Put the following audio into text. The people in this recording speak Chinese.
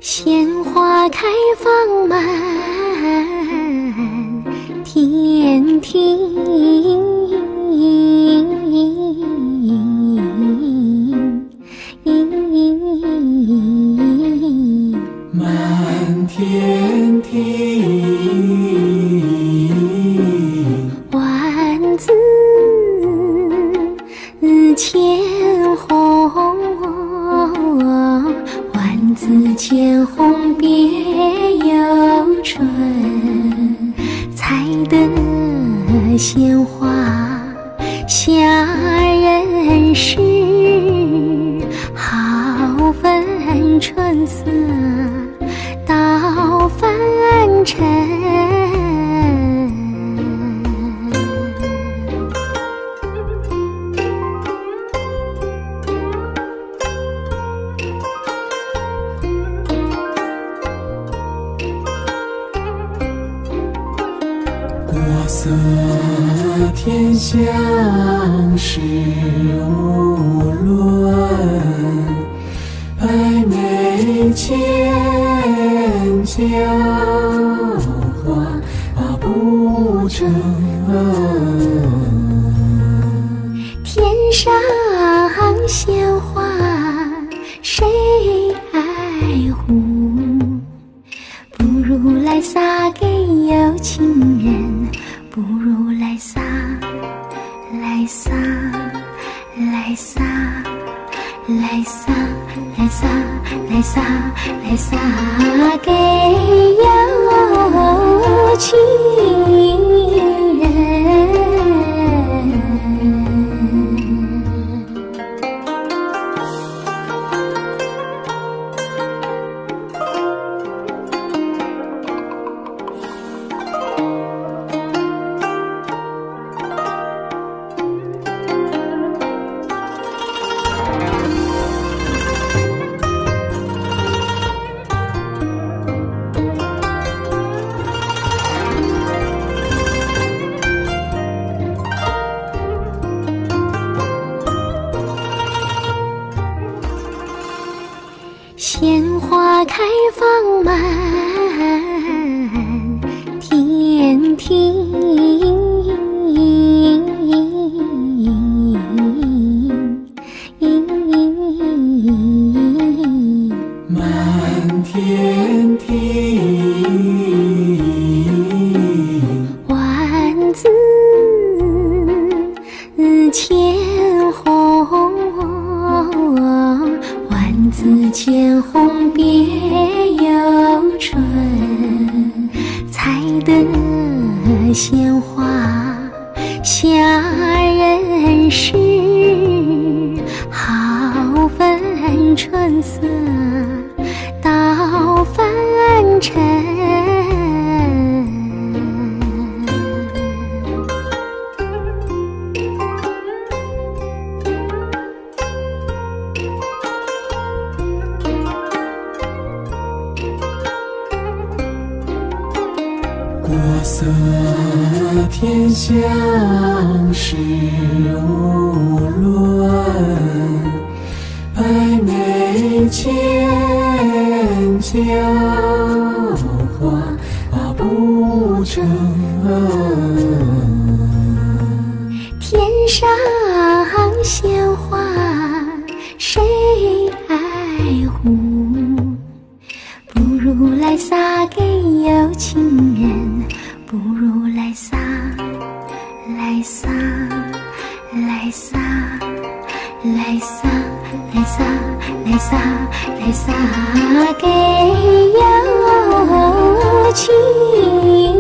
鲜花开放满天庭， 满天庭， 万紫千红，万紫千红别有春，采得鲜花下人世，好分春色到凡尘。 国色天香事无论，百媚千娇花不成。 天上鲜花谁爱护？不如来撒给有情人，不如来撒，来撒，来撒，来撒，来撒，来撒，来撒给有情人。鲜花开放满天庭， 满天庭， 万紫千红，万紫千红别有春，采得鲜花下人世，好分春色到凡尘。 国色天香事无论，百媚千娇花不成。 天上鲜花谁爱护？不如来撒给有情人，不如来撒，来撒，来撒，来撒，来撒，来撒，来撒给有情人。